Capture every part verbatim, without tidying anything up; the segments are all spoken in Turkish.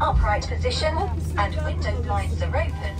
upright position and window blinds are open.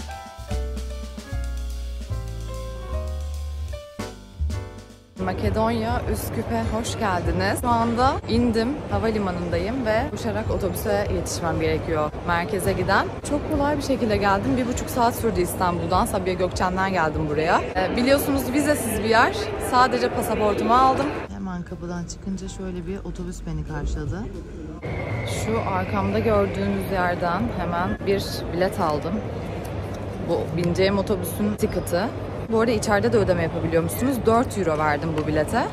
Makedonya Üsküp'e hoş geldiniz. Şu anda indim, havalimanındayım ve uçarak otobüse yetişmem gerekiyor merkeze giden. Çok kolay bir şekilde geldim. Bir buçuk saat sürdü İstanbul'dan. Sabiha Gökçen'den geldim buraya. Ee, biliyorsunuz vizesiz bir yer. Sadece pasaportumu aldım. Hemen kapıdan çıkınca şöyle bir otobüs beni karşıladı. Şu arkamda gördüğünüz yerden hemen bir bilet aldım. Bu bineceğim otobüsün ticket'ı. Bu arada içeride de ödeme yapabiliyor musunuz? dört euro verdim bu bilete.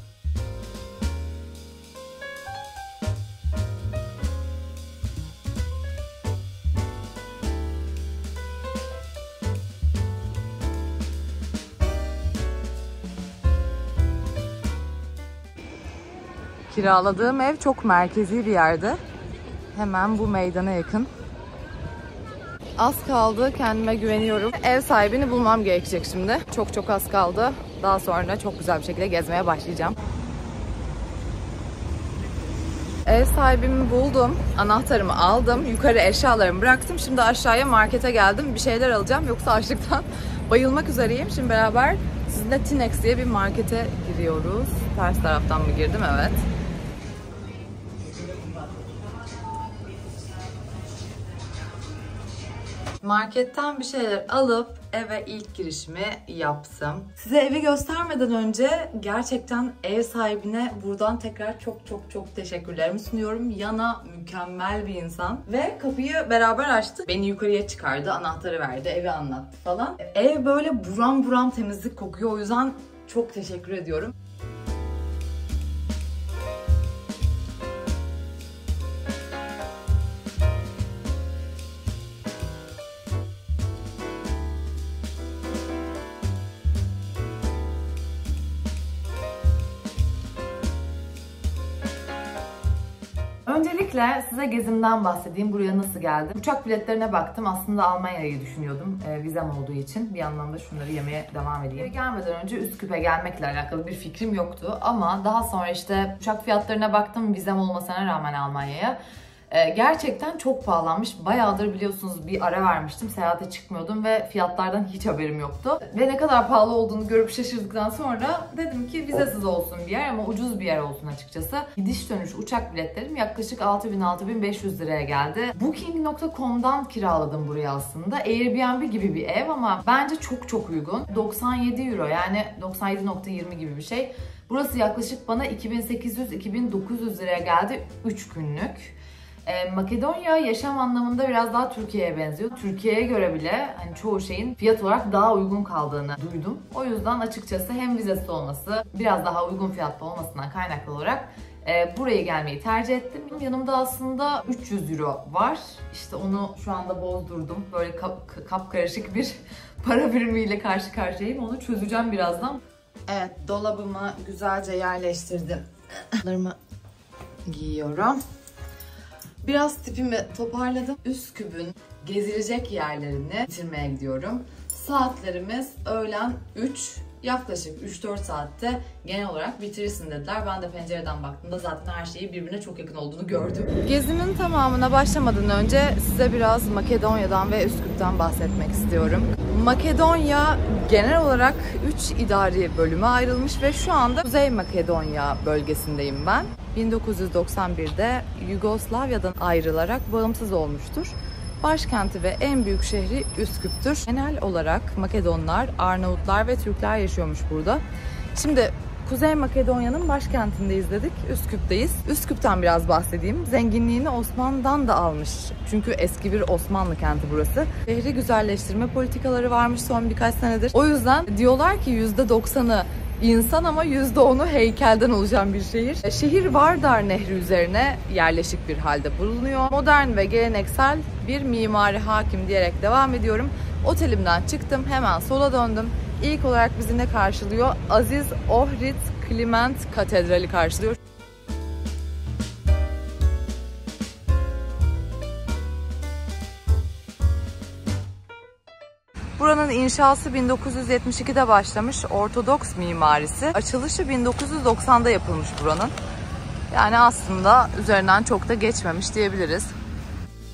Kiraladığım ev çok merkezi bir yerde. Hemen bu meydana yakın. Az kaldı, kendime güveniyorum. Ev sahibini bulmam gerekecek şimdi. Çok çok az kaldı. Daha sonra çok güzel bir şekilde gezmeye başlayacağım. Ev sahibimi buldum. Anahtarımı aldım. Yukarı eşyalarımı bıraktım. Şimdi aşağıya markete geldim. Bir şeyler alacağım. Yoksa açlıktan bayılmak üzereyim. Şimdi beraber sizinle Tinex diye bir markete giriyoruz. Ters taraftan mı girdim? Evet. Marketten bir şeyler alıp eve ilk girişimi yaptım. Size evi göstermeden önce gerçekten ev sahibine buradan tekrar çok çok çok teşekkürlerimi sunuyorum. Yana mükemmel bir insan. Ve kapıyı beraber açtık. Beni yukarıya çıkardı, anahtarı verdi, evi anlattı falan. Ev böyle buram buram temizlik kokuyor. O yüzden çok teşekkür ediyorum. Öncelikle size gezimden bahsedeyim. Buraya nasıl geldim? Uçak biletlerine baktım. Aslında Almanya'yı düşünüyordum. E, vizem olduğu için. Bir yandan da şunları yemeye devam edeyim. Gelmeden önce Üsküp'e gelmekle alakalı bir fikrim yoktu. Ama daha sonra işte uçak fiyatlarına baktım. Vizem olmasına rağmen Almanya'ya. E, gerçekten çok pahalanmış. Bayağıdır biliyorsunuz bir ara vermiştim. Seyahate çıkmıyordum ve fiyatlardan hiç haberim yoktu. Ve ne kadar pahalı olduğunu görüp şaşırdıktan sonra dedim ki vizesiz olsun bir yer ama ucuz bir yer olsun açıkçası. Gidiş dönüş uçak biletlerim yaklaşık altı bin altı bin beş yüz liraya geldi. Booking nokta com'dan kiraladım burayı aslında. Airbnb gibi bir ev ama bence çok çok uygun. doksan yedi euro yani doksan yedi nokta yirmi gibi bir şey. Burası yaklaşık bana iki bin sekiz yüz iki bin dokuz yüz liraya geldi üç günlük. Ee, Makedonya yaşam anlamında biraz daha Türkiye'ye benziyor. Türkiye'ye göre bile hani çoğu şeyin fiyat olarak daha uygun kaldığını duydum. O yüzden açıkçası hem vizesi olması, biraz daha uygun fiyatlı olmasından kaynaklı olarak e, buraya gelmeyi tercih ettim. Yanımda aslında üç yüz euro var. İşte onu şu anda bozdurdum. Böyle kap, kapkarışık bir para birimiyle karşı karşıyayım. Onu çözeceğim birazdan. Evet, dolabımı güzelce yerleştirdim. Bunlarımı giyiyorum. Biraz tipimi toparladım. Üsküp'ün gezilecek yerlerini bitirmeye gidiyorum. Saatlerimiz öğlen üç. Yaklaşık üç dört saatte genel olarak bitirirsin dediler. Ben de pencereden baktığımda zaten her şeyi birbirine çok yakın olduğunu gördüm. Gezimin tamamına başlamadan önce size biraz Makedonya'dan ve Üsküp'ten bahsetmek istiyorum. Makedonya genel olarak üç idari bölüme ayrılmış ve şu anda Kuzey Makedonya bölgesindeyim ben. bin dokuz yüz doksan bir'de Yugoslavya'dan ayrılarak bağımsız olmuştur. Başkenti ve en büyük şehri Üsküp'tür. Genel olarak Makedonlar, Arnavutlar ve Türkler yaşıyormuş burada. Şimdi Kuzey Makedonya'nın başkentindeyiz dedik, Üsküp'teyiz. Üsküp'ten biraz bahsedeyim. Zenginliğini Osmanlı'dan da almış. Çünkü eski bir Osmanlı kenti burası. Şehri güzelleştirme politikaları varmış son birkaç senedir. O yüzden diyorlar ki yüzde doksanı İnsan ama yüzde onu heykelden oluşan bir şehir. Şehir Vardar Nehri üzerine yerleşik bir halde bulunuyor. Modern ve geleneksel bir mimari hakim diyerek devam ediyorum. Otelimden çıktım, hemen sola döndüm. İlk olarak bizi ne karşılıyor? Aziz Ohrid Kliment Katedrali karşılıyor. Buranın inşası bin dokuz yüz yetmiş iki'de başlamış, Ortodoks mimarisi. Açılışı bin dokuz yüz doksan'da yapılmış buranın. Yani aslında üzerinden çok da geçmemiş diyebiliriz.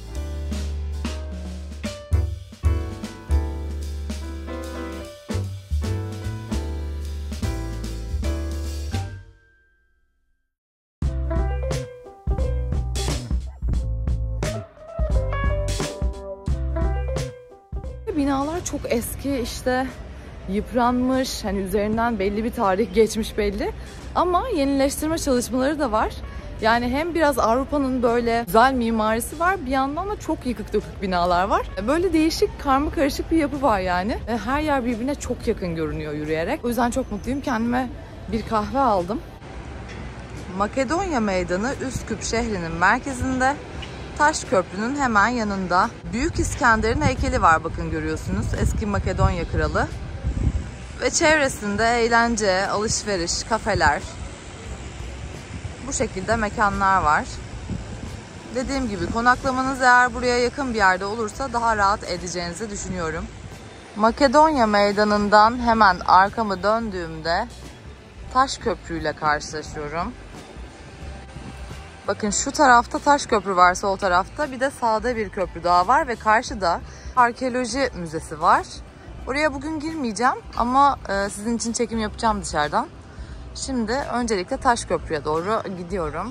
binalar çok eski, işte yıpranmış, hani üzerinden belli bir tarih geçmiş belli. Ama yenileştirme çalışmaları da var. Yani hem biraz Avrupa'nın böyle güzel mimarisi var, bir yandan da çok yıkık dökük binalar var. Böyle değişik, karma karışık bir yapı var yani. Her yer birbirine çok yakın görünüyor yürüyerek. O yüzden çok mutluyum. Kendime bir kahve aldım. Makedonya Meydanı Üsküp şehrinin merkezinde. Taş Köprü'nün hemen yanında. Büyük İskender'in heykeli var, bakın görüyorsunuz. Eski Makedonya kralı. Ve çevresinde eğlence, alışveriş, kafeler, bu şekilde mekanlar var. Dediğim gibi konaklamanız eğer buraya yakın bir yerde olursa daha rahat edeceğinizi düşünüyorum. Makedonya Meydanı'ndan hemen arkamı döndüğümde Taş Köprü ile karşılaşıyorum. Bakın şu tarafta Taş Köprü var, sol tarafta. Bir de sağda bir köprü daha var ve karşıda arkeoloji müzesi var. Oraya bugün girmeyeceğim ama sizin için çekim yapacağım dışarıdan. Şimdi öncelikle Taş Köprü'ye doğru gidiyorum.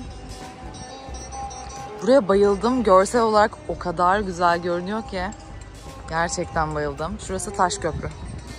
Buraya bayıldım. Görsel olarak o kadar güzel görünüyor ki. Gerçekten bayıldım. Şurası Taş Köprü.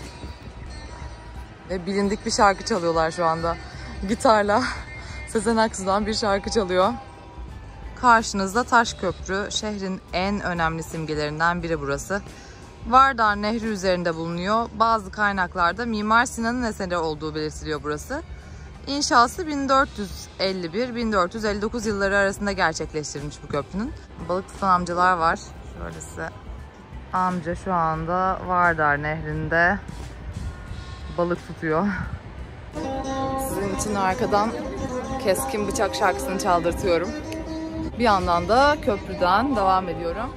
Ve bilindik bir şarkı çalıyorlar şu anda. Gitarla Sezen Aksu'dan bir şarkı çalıyor. Karşınızda Taş Köprü. Şehrin en önemli simgelerinden biri burası. Vardar Nehri üzerinde bulunuyor. Bazı kaynaklarda Mimar Sinan'ın eseri olduğu belirtiliyor burası. İnşası bin dört yüz elli bir bin dört yüz elli dokuz yılları arasında gerçekleştirilmiş bu köprünün. Balık tutan amcalar var. Şöyle size. Amca şu anda Vardar Nehri'nde balık tutuyor. Sizin için arkadan Keskin Bıçak şarkısını çaldırtıyorum. Bir yandan da köprüden devam ediyorum.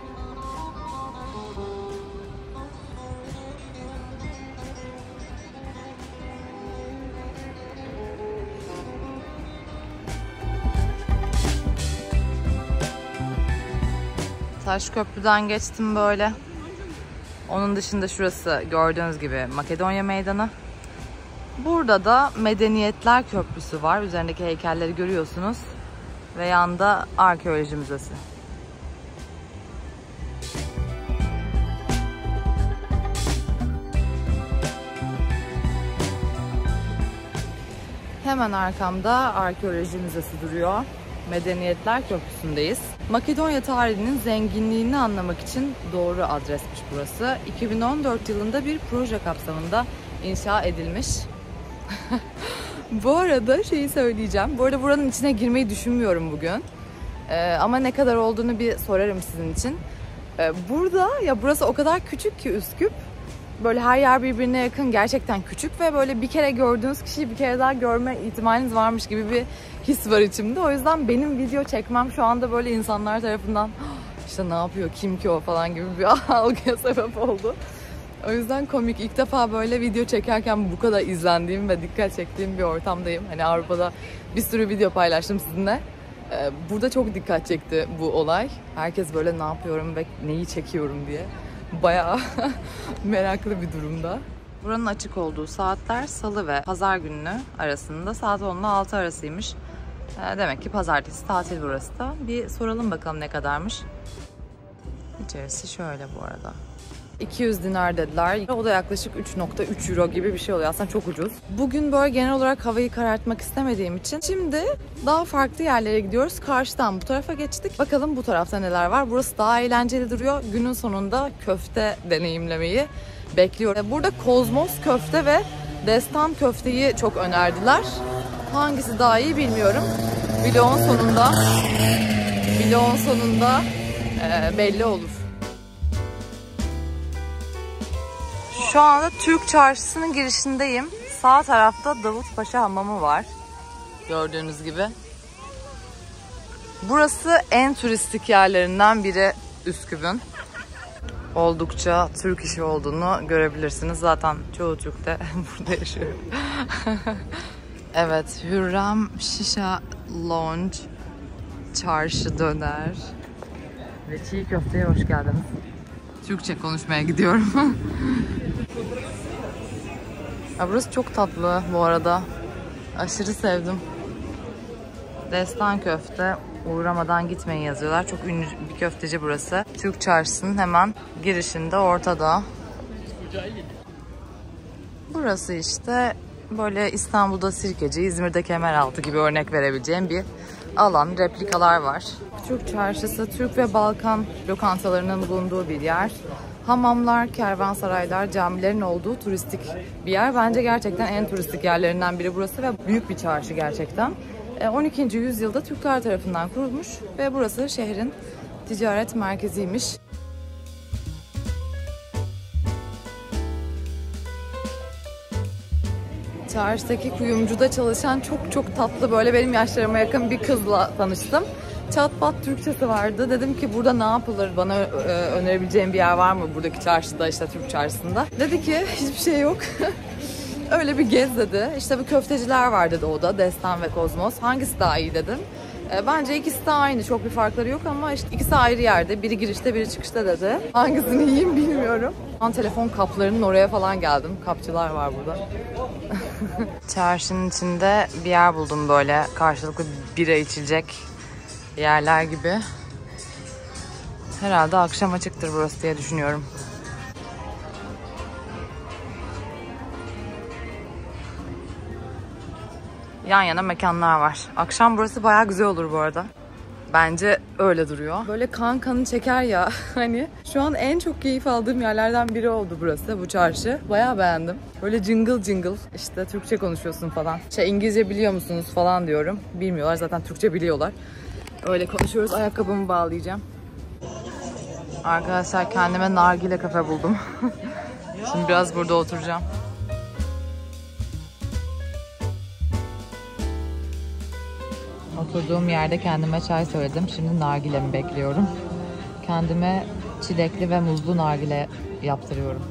Taş Köprü'den geçtim böyle. Onun dışında şurası gördüğünüz gibi Makedonya Meydanı. Burada da Medeniyetler Köprüsü var. Üzerindeki heykelleri görüyorsunuz. Ve yanda Arkeoloji Müzesi. Hemen arkamda Arkeoloji Müzesi duruyor. Medeniyetler Köprüsü'ndeyiz. Makedonya tarihinin zenginliğini anlamak için doğru adresmiş burası. iki bin on dört yılında bir proje kapsamında inşa edilmiş. Bu arada şeyi söyleyeceğim. Bu arada buranın içine girmeyi düşünmüyorum bugün. Ee, ama ne kadar olduğunu bir sorarım sizin için. Ee, burada ya burası o kadar küçük ki Üsküp. Böyle her yer birbirine yakın, gerçekten küçük ve böyle bir kere gördüğünüz kişiyi bir kere daha görme ihtimaliniz varmış gibi bir his var içimde. O yüzden benim video çekmem şu anda böyle insanlar tarafından işte ne yapıyor, kim ki o falan gibi bir algıya sebep oldu. O yüzden komik. İlk defa böyle video çekerken bu kadar izlendiğim ve dikkat çektiğim bir ortamdayım. Hani Avrupa'da bir sürü video paylaştım sizinle. Burada çok dikkat çekti bu olay. Herkes böyle ne yapıyorum ve neyi çekiyorum diye. Bayağı meraklı bir durumda. Buranın açık olduğu saatler salı ve pazar günü arasında saat on ile altı arasıymış. Demek ki pazartesi tatil burası da. Bir soralım bakalım ne kadarmış. İçerisi şöyle bu arada. iki yüz dinar dediler. O da yaklaşık üç nokta üç euro gibi bir şey oluyor. Aslında çok ucuz. Bugün böyle genel olarak havayı karartmak istemediğim için şimdi daha farklı yerlere gidiyoruz. Karşıdan bu tarafa geçtik. Bakalım bu tarafta neler var. Burası daha eğlenceli duruyor. Günün sonunda köfte deneyimlemeyi bekliyorum. Burada Kozmos köfte ve Destan köfteyi çok önerdiler. Hangisi daha iyi bilmiyorum. Vlogun sonunda vlogun sonunda e, belli olur. Şu anda Türk Çarşısı'nın girişindeyim. Sağ tarafta Davutpaşa Hamamı var. Gördüğünüz gibi. Burası en turistik yerlerinden biri Üsküp'ün. Oldukça Türk işi olduğunu görebilirsiniz. Zaten çoğu Türk de burada yaşıyor. Evet, Hürrem Şişa Lounge, Çarşı Döner ve Çiğ Köfte'ye hoş geldiniz. Türkçe konuşmaya gidiyorum. Ya burası çok tatlı bu arada. Aşırı sevdim. Destan köfte, uğramadan gitmeyin yazıyorlar. Çok ünlü bir köfteci burası. Türk Çarşısı'nın hemen girişinde, ortada. Burası işte böyle İstanbul'da Sirkeci, İzmir'de Kemeraltı gibi örnek verebileceğim bir alan. Replikalar var. Türk Çarşısı, Türk ve Balkan lokantalarının bulunduğu bir yer. Hamamlar, kervansaraylar, camilerin olduğu turistik bir yer. Bence gerçekten en turistik yerlerinden biri burası ve büyük bir çarşı gerçekten. on ikinci yüzyılda Türkler tarafından kurulmuş ve burası şehrin ticaret merkeziymiş. Çarşıdaki kuyumcuda çalışan çok çok tatlı, böyle benim yaşlarıma yakın bir kızla tanıştım. Çat pat Türkçesi vardı. Dedim ki burada ne yapılır? Bana e, önerebileceğim bir yer var mı buradaki çarşıda, işte Türk çarşısında? Dedi ki hiçbir şey yok. Öyle bir gez dedi. İşte bu köfteciler var dedi o da. Destan ve Kozmos. Hangisi daha iyi dedim. E, bence ikisi de aynı. Çok bir farkları yok ama işte ikisi ayrı yerde. Biri girişte, biri çıkışta dedi. Hangisini yiyeyim bilmiyorum. Ben telefon kaplarının oraya falan geldim. Kapçılar var burada. Çarşının içinde bir yer buldum böyle. Karşılıklı bira içilecek yerler gibi. Herhalde akşam açıktır burası diye düşünüyorum. Yan yana mekanlar var. Akşam burası bayağı güzel olur bu arada. Bence öyle duruyor. Böyle kan kanı çeker ya. Hani şu an en çok keyif aldığım yerlerden biri oldu burası, bu çarşı. Bayağı beğendim. Böyle cıngıl cıngıl işte Türkçe konuşuyorsun falan. Şey, İngilizce biliyor musunuz falan diyorum. Bilmiyorlar zaten, Türkçe biliyorlar. Öyle konuşuyoruz. Ayakkabımı bağlayacağım. Arkadaşlar kendime nargile kafe buldum. Şimdi biraz burada oturacağım. Oturduğum yerde kendime çay söyledim. Şimdi nargilemi bekliyorum. Kendime çilekli ve muzlu nargile yaptırıyorum.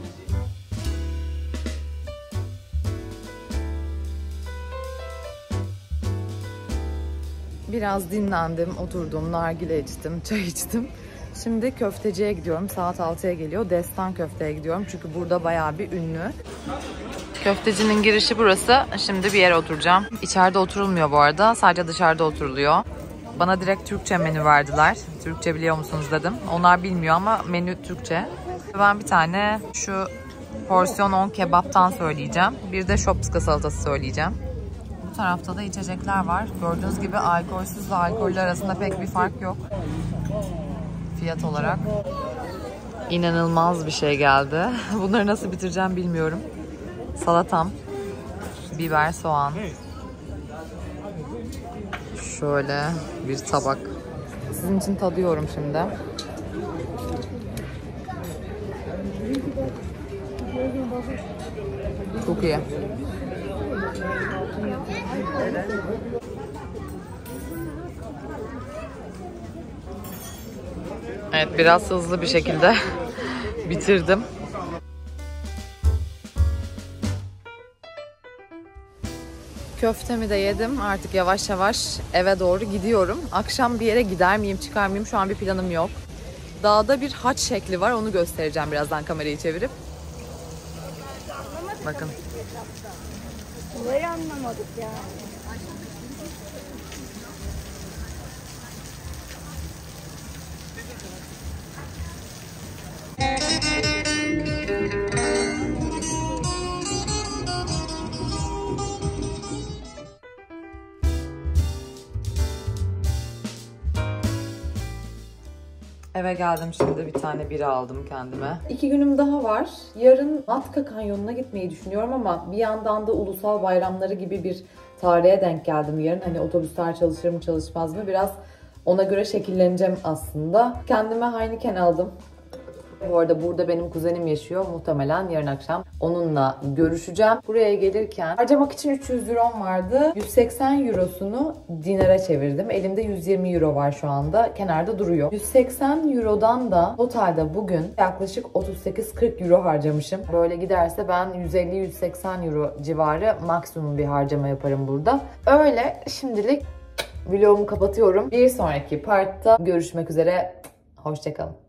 Biraz dinlendim, oturdum, nargile içtim, çay içtim. Şimdi köfteciye gidiyorum. Saat altıya geliyor. Destan köfteye gidiyorum. Çünkü burada bayağı bir ünlü. Köftecinin girişi burası. Şimdi bir yere oturacağım. İçeride oturulmuyor bu arada. Sadece dışarıda oturuluyor. Bana direkt Türkçe menü verdiler. Türkçe biliyor musunuz dedim. Onlar bilmiyor ama menü Türkçe. Ben bir tane şu porsiyon on kebaptan söyleyeceğim. Bir de şopska salatası söyleyeceğim. Bu tarafta da içecekler var. Gördüğünüz gibi alkolsüz ve alkollü arasında pek bir fark yok. Fiyat olarak. İnanılmaz bir şey geldi. Bunları nasıl bitireceğim bilmiyorum. Salatam, biber, soğan. Şöyle bir tabak. Sizin için tadıyorum şimdi. Çok iyi. Evet, biraz hızlı bir şekilde bitirdim. Köftemi de yedim. Artık yavaş yavaş eve doğru gidiyorum. Akşam bir yere gider miyim, çıkar mıyım? Şu an bir planım yok. Dağda bir haç şekli var. Onu göstereceğim birazdan kamerayı çevirip. Bakın. Olayı anlamadık ya. Eve geldim şimdi, bir tane bira aldım kendime. İki günüm daha var. Yarın Matka Kanyonu'na gitmeyi düşünüyorum ama bir yandan da ulusal bayramları gibi bir tarihe denk geldim yarın. Hani otobüsler çalışır mı çalışmaz mı, biraz ona göre şekilleneceğim aslında. Kendime Heineken aldım. Bu arada burada benim kuzenim yaşıyor. Muhtemelen yarın akşam onunla görüşeceğim. Buraya gelirken harcamak için üç yüz eurom vardı. yüz seksen eurosunu dinara çevirdim. Elimde yüz yirmi euro var şu anda. Kenarda duruyor. yüz seksen eurodan da totalde bugün yaklaşık otuz sekiz kırk euro harcamışım. Böyle giderse ben yüz elli yüz seksen euro civarı maksimum bir harcama yaparım burada. Öyle, şimdilik vlogumu kapatıyorum. Bir sonraki partta görüşmek üzere. Hoşça kalın.